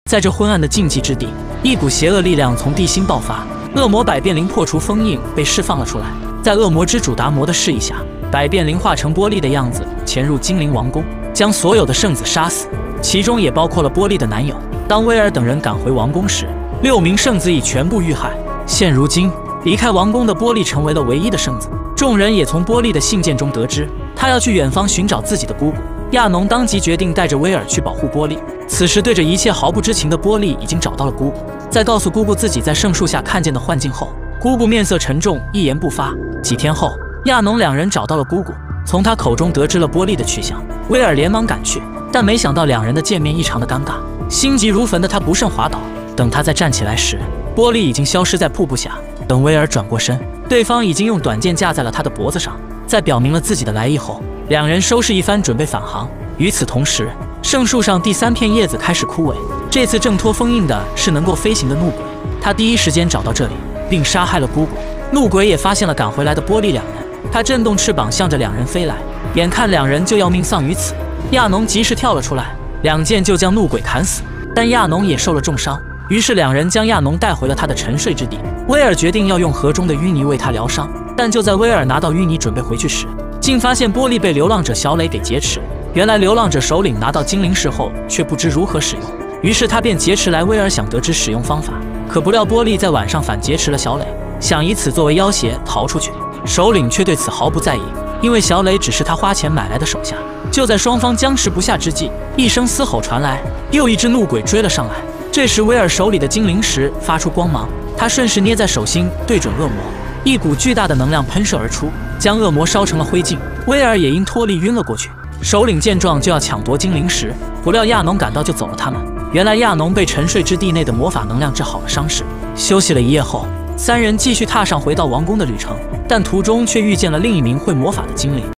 在这昏暗的禁忌之地，一股邪恶力量从地心爆发，恶魔百变灵破除封印被释放了出来。在恶魔之主达摩的示意下，百变灵化成玻璃的样子，潜入精灵王宫，将所有的圣子杀死，其中也包括了玻璃的男友。当威尔等人赶回王宫时，6名圣子已全部遇害。现如今，离开王宫的玻璃成为了唯一的圣子。众人也从玻璃的信件中得知，他要去远方寻找自己的姑姑。亚农当即决定带着威尔去保护玻璃。此时，对着一切毫不知情的玻璃已经找到了姑姑。在告诉姑姑自己在圣树下看见的幻境后，姑姑面色沉重，一言不发。几天后，亚农两人找到了姑姑，从她口中得知了玻璃的去向。威尔连忙赶去，但没想到两人的见面异常的尴尬，心急如焚的他不慎滑倒。等他再站起来时，玻璃已经消失在瀑布下。等威尔转过身，对方已经用短剑架在了他的脖子上。在表明了自己的来意后，两人收拾一番，准备返航。与此同时，圣树上第3片叶子开始枯萎。这次挣脱封印的是能够飞行的怒鬼，他第一时间找到这里，并杀害了姑姑。怒鬼也发现了赶回来的玻璃两人，他震动翅膀向着两人飞来，眼看两人就要命丧于此，亚农及时跳了出来，2剑就将怒鬼砍死。但亚农也受了重伤，于是两人将亚农带回了他的沉睡之地。威尔决定要用河中的淤泥为他疗伤，但就在威尔拿到淤泥准备回去时，竟发现玻璃被流浪者小磊给劫持。原来流浪者首领拿到精灵石后，却不知如何使用，于是他便劫持来威尔，想得知使用方法。可不料玻璃在晚上反劫持了小磊，想以此作为要挟逃出去。首领却对此毫不在意，因为小磊只是他花钱买来的手下。就在双方僵持不下之际，一声嘶吼传来，又一只怒鬼追了上来。这时威尔手里的精灵石发出光芒，他顺势捏在手心，对准恶魔，一股巨大的能量喷射而出，将恶魔烧成了灰烬。威尔也因脱力晕了过去。首领见状就要抢夺精灵石，不料亚农赶到就走了他们。原来亚农被沉睡之地内的魔法能量治好了伤势。休息了一夜后，3人继续踏上回到王宫的旅程，但途中却遇见了另一名会魔法的精灵。